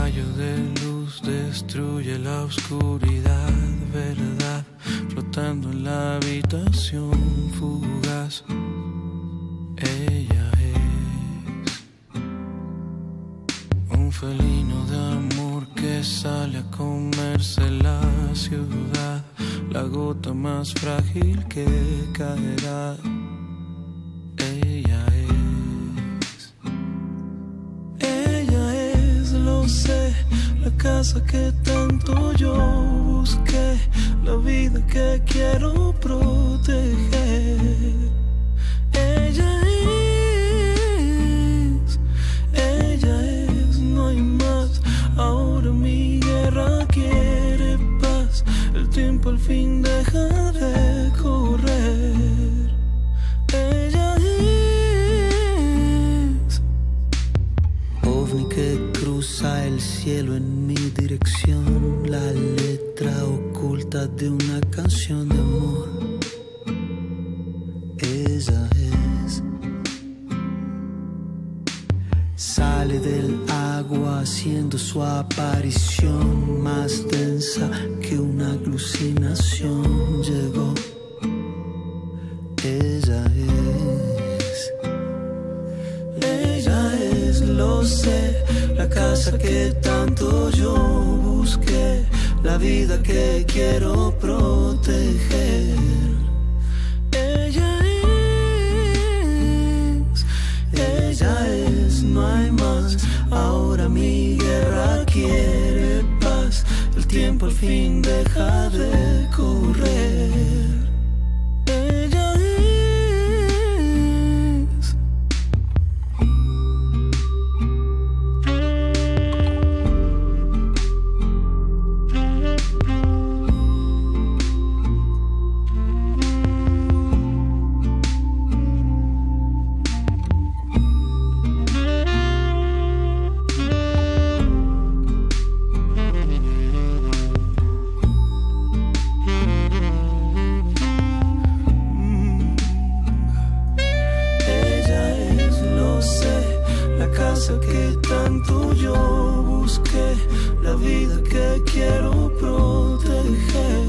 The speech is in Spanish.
rayo de luz destruye la oscuridad, verdad, flotando en la habitación fugaz. Ella es un felino de amor que sale a comerse la ciudad, la gota más frágil que caerá. Ella es, lo sé, la casa que tanto yo busqué, la vida que quiero proteger. Ella es, no hay más. Ahora mi guerra quiere paz. El tiempo al fin deja de correr. Ella es ovni que cruza el cielo en mi dirección, la letra oculta de una canción de amor. Ella es, sale del agua haciendo su aparición, más densa que una alucinación. Llegó. Ella es, lo sé, la casa que tanto yo busqué, la vida que quiero proteger. Ella es, no hay más. Ahora mi guerra quiere paz. El tiempo al fin deja de correr. Ella es. Que tanto yo busqué, la vida que quiero proteger.